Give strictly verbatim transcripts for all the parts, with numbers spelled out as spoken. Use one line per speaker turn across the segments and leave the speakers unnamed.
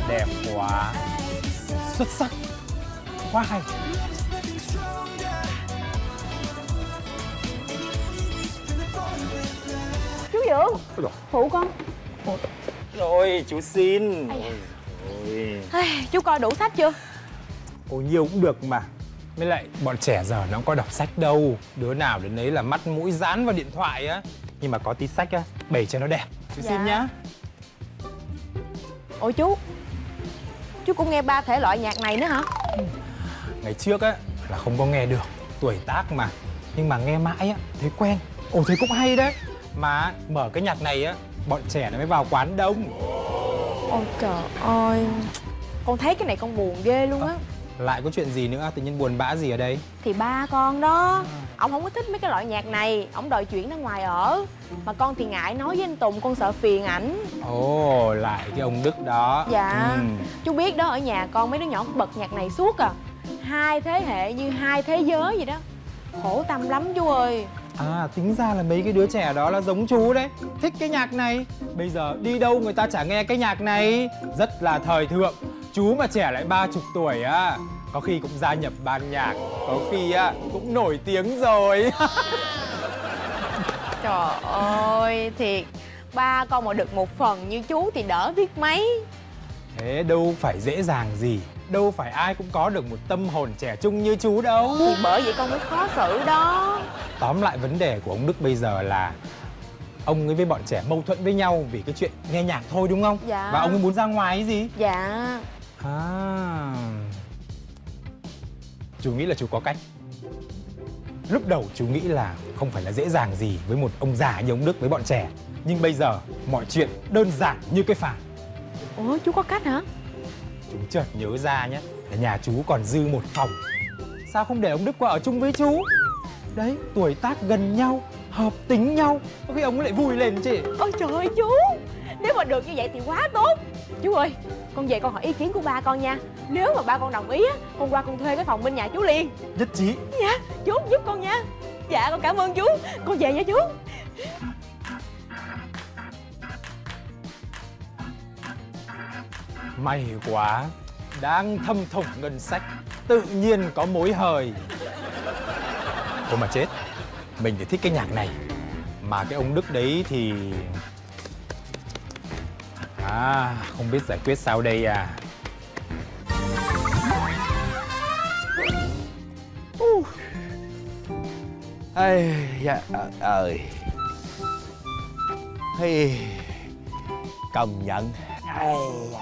đẹp quá. Xuất sắc. Quá hay.
Chú Dượng, phụ con.
Ôi. Rồi, chú xin. Ôi, ôi.
Ai, chú coi đủ sách chưa?
Ôi, nhiều cũng được mà. Với lại bọn trẻ giờ nó không có đọc sách đâu. Đứa nào đến đấy là mắt mũi dán vào điện thoại á. Nhưng mà có tí sách á, bày cho nó đẹp. Chú
Dạ.
xin nhá.
Ủa chú, chú cũng nghe ba thể loại nhạc này nữa hả?
Ngày trước á là không có nghe được, tuổi tác mà. Nhưng mà nghe mãi á, thấy quen. Ồ, thấy cũng hay đấy. Mà mở cái nhạc này á, bọn trẻ nó mới vào quán đông.
Ôi trời ơi, con thấy cái này con buồn ghê luôn á.
Lại có chuyện gì nữa, tự nhiên buồn bã gì ở đây?
Thì ba con đó, ổng không có thích mấy cái loại nhạc này, ổng đòi chuyển ra ngoài ở. Mà con thì ngại nói với anh Tùng, con sợ phiền ảnh.
Ồ, lại cái ông Đức đó.
Dạ,
ừ.
chú biết đó, ở nhà con mấy đứa nhỏ bật nhạc này suốt à. Hai thế hệ như hai thế giới vậy đó. Khổ tâm lắm chú ơi.
À, tính ra là mấy cái đứa trẻ đó là giống chú đấy. Thích cái nhạc này. Bây giờ đi đâu người ta chả nghe cái nhạc này. Rất là thời thượng. Chú mà trẻ lại ba chục tuổi á, có khi cũng gia nhập ban nhạc. Có khi á, cũng nổi tiếng rồi.
Trời ơi, thiệt. Ba con mà được một phần như chú thì đỡ biết mấy.
Thế đâu phải dễ dàng gì. Đâu phải ai cũng có được một tâm hồn trẻ trung như chú đâu.
Thì bởi vậy con mới khó xử đó.
Tóm lại vấn đề của ông Đức bây giờ là ông ấy với bọn trẻ mâu thuẫn với nhau vì cái chuyện nghe nhạc thôi đúng không?
Dạ.
Và ông ấy muốn ra ngoài cái gì?
Dạ.
À, chú nghĩ là chú có cách. Lúc đầu chú nghĩ là không phải là dễ dàng gì với một ông già như ông Đức với bọn trẻ. Nhưng bây giờ mọi chuyện đơn giản như cái phản.
Ủa chú có cách hả?
Chú chợt nhớ ra nhé, là nhà chú còn dư một phòng. Sao không để ông Đức qua ở chung với chú? Đấy, tuổi tác gần nhau, hợp tính nhau, có khi ông ấy lại vui lên chứ.
Ôi trời ơi chú, nếu mà được như vậy thì quá tốt. Chú ơi, con về con hỏi ý kiến của ba con nha. Nếu mà ba con đồng ý á, con qua con thuê cái phòng bên nhà chú liền.
Nhất trí.
Dạ, chú giúp con nha. Dạ con cảm ơn chú. Con về nha chú.
May quá, đang thâm thủng ngân sách, tự nhiên có mối hời. Thôi mà chết, mình thì thích cái nhạc này. Mà cái ông Đức đấy thì... À, không biết giải quyết sao đây à.
Uh. Ê, dạ, ơi hey, công nhận. Ê,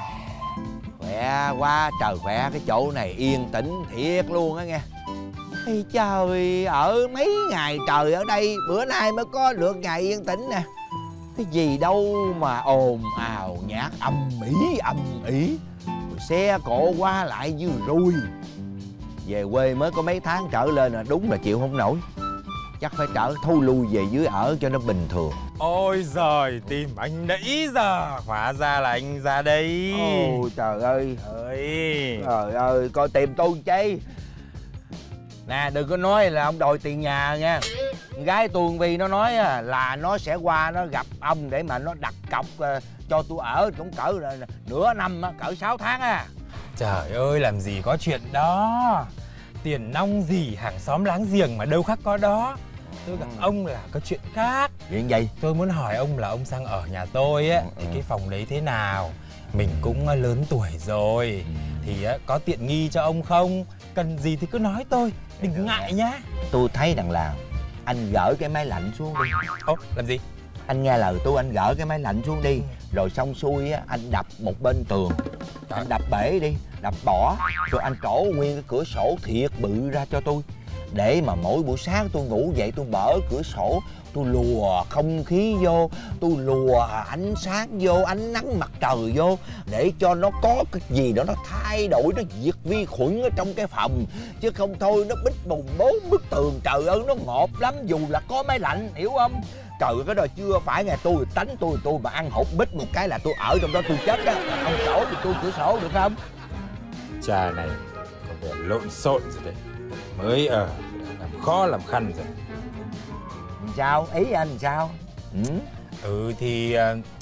khỏe quá trời, khỏe. Cái chỗ này yên tĩnh thiệt luôn á nghe. Ê, trời, ở mấy ngày trời ở đây, bữa nay mới có được ngày yên tĩnh nè. Cái gì đâu mà ồn ào nhạc ầm ĩ ầm ĩ, xe cộ qua lại như ruồi. Về quê mới có mấy tháng trở lên là đúng là chịu không nổi. Chắc phải trở thu lui về dưới ở cho nó bình thường.
Ôi giời, tìm anh nãy giờ, hóa ra là anh ra đây.
Ôi trời ơi.
Ơi.
Trời ơi, coi tìm tôi chi. Nè, đừng có nói là ông đòi tiền nhà nha. Gái tôi vì nó nói là nó sẽ qua nó gặp ông để mà nó đặt cọc cho tôi ở cũng cỡ nửa năm, cỡ sáu tháng à.
Trời ơi, làm gì có chuyện đó. Tiền nong gì hàng xóm láng giềng mà đâu khác có đó. Tôi gặp ừ. ông là có chuyện khác.
Chuyện gì?
Tôi muốn hỏi ông là ông sang ở nhà tôi á, thì ừ. cái phòng đấy thế nào? Mình cũng lớn tuổi rồi, ừ. thì có tiện nghi cho ông không? Cần gì thì cứ nói tôi, đừng ừ. ngại nhá.
Tôi thấy đằng là anh gỡ cái máy lạnh xuống đi.
Ồ, làm gì?
Anh nghe lời tôi, anh gỡ cái máy lạnh xuống đi. Rồi xong xuôi á, anh đập một bên tường. Anh đập bể đi, đập bỏ. Rồi anh trổ nguyên cái cửa sổ thiệt bự ra cho tôi. Để mà mỗi buổi sáng tôi ngủ dậy tôi mở cửa sổ, tôi lùa không khí vô, tôi lùa ánh sáng vô, ánh nắng mặt trời vô, để cho nó có cái gì đó nó thay đổi, nó diệt vi khuẩn ở trong cái phòng. Chứ không thôi nó bít bùng bốn bức tường, trời ơi nó ngọt lắm dù là có máy lạnh, hiểu không? Trời ơi, cái đó chưa phải nghe tôi, tánh tôi tôi mà ăn hột bít một cái là tôi ở trong đó tôi chết á. Ông sổ thì tôi cửa sổ được không?
Trà này có vẻ lộn xộn rồi đấy. Mới ở làm khó làm khăn rồi.
Sao? Ý anh sao? Ừ,
ừ thì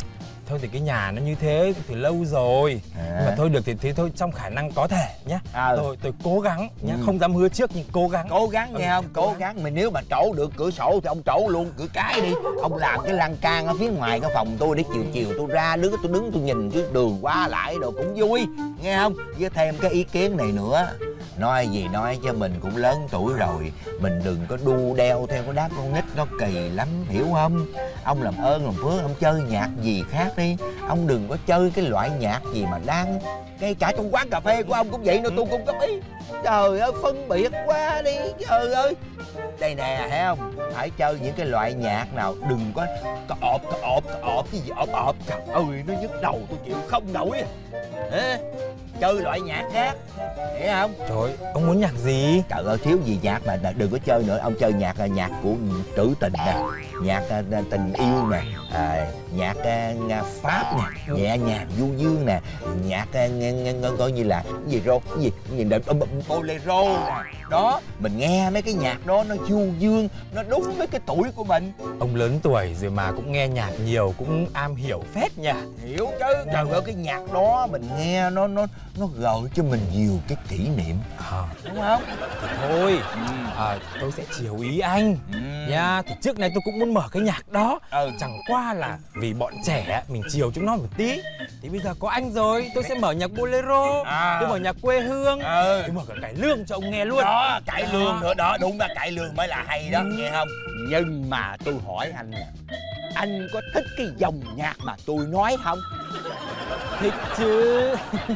Thôi thì cái nhà nó như thế từ lâu rồi. à. Nhưng mà thôi được thì thế thôi, trong khả năng có thể nhá. à. Tôi tôi cố gắng nhá, ừ. không dám hứa trước nhưng cố gắng.
Cố gắng nghe ừ, không? Cố, cố gắng. gắng. Mà nếu mà trổ được cửa sổ thì ông trổ luôn cửa cái đi. Ông làm cái lan can ở phía ngoài cái phòng tôi để chiều chiều tôi ra đứng tôi đứng tôi nhìn cái đường qua lại đồ cũng vui, nghe không? Với thêm cái ý kiến này nữa, nói gì nói chứ mình cũng lớn tuổi rồi, mình đừng có đu đeo theo cái đám con nít, nó kỳ lắm, hiểu không? Ông làm ơn làm phước, ông chơi nhạc gì khác đi, ông đừng có chơi cái loại nhạc gì mà đang ngay cả trong quán cà phê của ông cũng vậy nữa, tôi cũng góp ý. Trời ơi, phân biệt quá đi, trời ơi. Đây nè, thấy không? Phải chơi những cái loại nhạc nào đừng có có ọp, có ọp, có ọp, cái gì ọp ọp. Trời ơi, nó nhức đầu, tôi chịu không nổi. Hả? Chơi loại nhạc khác, hiểu không?
Trời ơi, ông muốn nhạc gì?
Trời ơi, thiếu gì nhạc mà đừng có chơi nữa. Ông chơi nhạc là nhạc của trữ tình nè, nhạc tình yêu nè, à, nhạc Pháp nè, nhẹ nhàng du dương nè, nhạc coi như là cái gì rô, cái gì, cái gì bolero nè. Đó, mình nghe mấy cái nhạc đó nó du dương, nó đúng với cái tuổi của mình.
Ông lớn tuổi rồi mà cũng nghe nhạc nhiều, cũng am hiểu phết nha.
Hiểu chứ. Trời ơi, cái nhạc đó mình nghe nó nó nó gợi cho mình nhiều cái kỷ niệm, à, đúng không?
Thì thôi, ừ. à, tôi sẽ chiều ý anh ừ. nha. Thì trước này tôi cũng muốn mở cái nhạc đó, ừ. chẳng qua là vì bọn trẻ mình chiều chúng nó một tí. Thì bây giờ có anh rồi, tôi sẽ mở nhạc bolero, à. tôi mở nhạc quê hương, ừ. tôi mở cả cải lương cho ông nghe luôn.
Đó, cải đó. lương nữa đó, đúng là cải lương mới là hay đó, ừ. nghe không? Nhưng mà tôi hỏi anh nè, anh có thích cái dòng nhạc mà tôi nói không?
Thích chứ.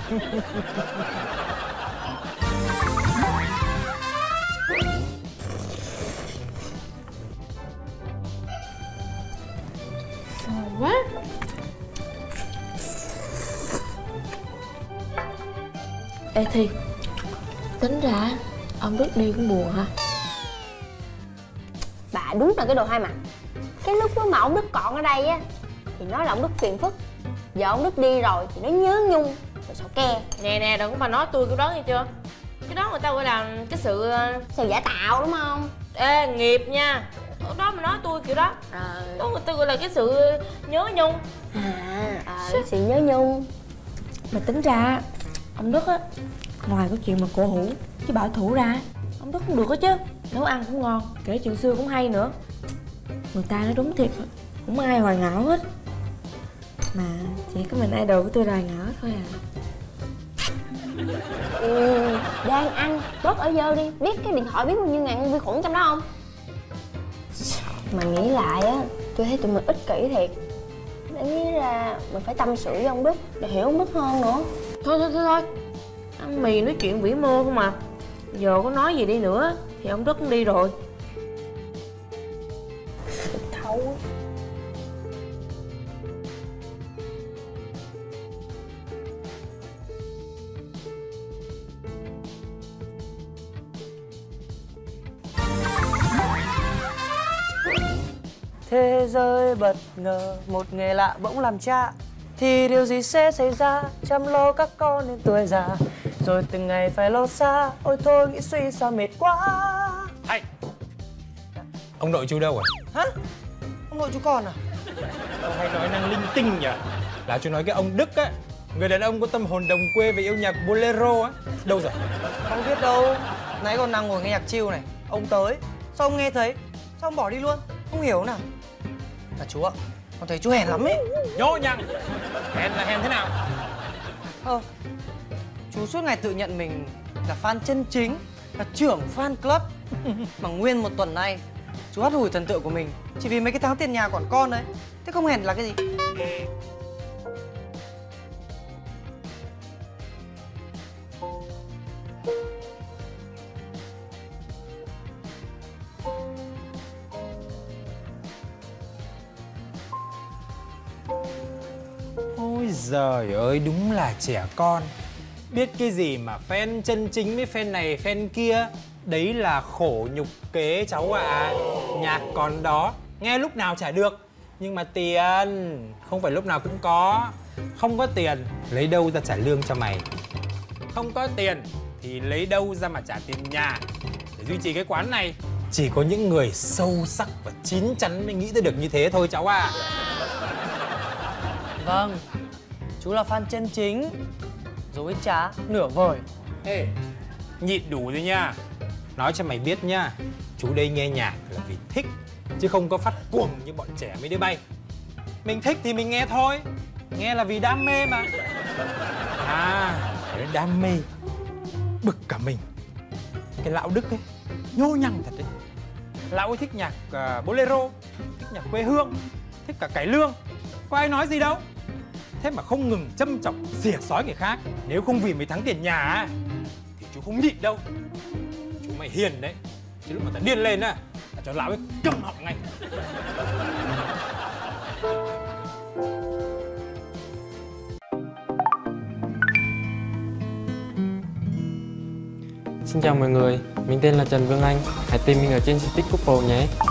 Ngon quá. Ê Thi, tính ra ông Đức đi cũng buồn hả?
Bà đúng là cái đồ hai mặt. Cái lúc mà ông Đức còn ở đây á thì nói là ông Đức phiền phức, giờ ông Đức đi rồi thì nó nhớ nhung rồi sao ke.
Nè nè, đừng có mà nói tôi kiểu đó nghe chưa? Cái đó người ta gọi là cái sự
sự giả tạo đúng không?
Ê, nghiệp nha. Đó mà nói tôi kiểu đó
rồi.
Đó người ta gọi là cái sự nhớ nhung.
À, à cái sự nhớ nhung.
Mà tính ra ông Đức á, ngoài cái chuyện mà cổ hủ chứ bảo thủ ra ông Đức cũng được đó chứ. Nấu ăn cũng ngon, kể chuyện xưa cũng hay nữa. Người ta nói đúng thiệt, không ai hoàn hảo hết. Mà chỉ có mình idol của tôi hoàn hảo thôi à.
Ừ, đang ăn, bớt ở dơ đi. Biết cái điện thoại biết bao nhiêu ngàn vi khuẩn trong đó không? Mà nghĩ lại á, tôi thấy tụi mình ích kỷ thiệt. Để nghĩ ra mình phải tâm sự với ông Đức để hiểu ông Đức hơn nữa.
Thôi thôi thôi thôi, ăn mì nói chuyện vĩ mô không mà. Giờ có nói gì đi nữa thì ông Đức cũng đi rồi.
Thấu.
Thế giới bất ngờ, một nghề lạ bỗng làm cha. Thì điều gì sẽ xảy ra, chăm lo các con đến tuổi già. Rồi từng ngày phải lo xa, ôi thôi nghĩ suy sao mệt quá.
Hay, ông nội chú đâu rồi?
Hả? Ông nội chú con à?
Ông hay nói năng linh tinh nhỉ? Là chú nói cái ông Đức á, người đàn ông có tâm hồn đồng quê về yêu nhạc bolero á, đâu rồi?
Không biết đâu, nãy còn đang ngồi nghe nhạc chill này. Ông tới, sao ông nghe thấy? Sao ông bỏ đi luôn? Không hiểu nào. Mà chú ạ, con thấy chú hèn lắm ấy.
Nhó nhăng. Hèn là hèn thế nào?
Ờ, chú suốt ngày tự nhận mình là fan chân chính, là trưởng fan club. Mà nguyên một tuần nay chú hắt hủi thần tượng của mình chỉ vì mấy cái tháng tiền nhà quản con đấy. Thế không hèn là cái gì?
Ôi giời ơi, đúng là trẻ con. Biết cái gì mà fan chân chính với fan này fan kia. Đấy là khổ nhục kế cháu ạ. à. Nhạc còn đó, nghe lúc nào chả được. Nhưng mà tiền không phải lúc nào cũng có. Không có tiền, lấy đâu ra trả lương cho mày. Không có tiền thì lấy đâu ra mà trả tiền nhà. Để duy trì cái quán này, chỉ có những người sâu sắc và chín chắn mới nghĩ tới được như thế thôi cháu ạ. à.
Vâng, chú là fan chân chính, dối trá, nửa vời.
Ê, nhịn đủ rồi nha. Nói cho mày biết nha, chú đây nghe nhạc là vì thích, chứ không có phát cuồng như bọn trẻ mấy đứa bay. Mình thích thì mình nghe thôi, nghe là vì đam mê mà. À, cái đam mê bực cả mình. Cái lão Đức ấy, nhô nhằng thật đấy. Lão ấy thích nhạc uh, bolero, thích nhạc quê hương, thích cả cải lương. Có ai nói gì đâu. Thế mà không ngừng châm chọc xỉa xói người khác. Nếu không vì mày thắng tiền nhà thì chú không nhịn đâu. Chú mày hiền đấy, chứ lúc mà ta điên lên á là cho lão ấy câm họng ngay.
Xin chào mọi người, mình tên là Trần Vương Anh. Hãy tìm mình ở trên City Couple nhé.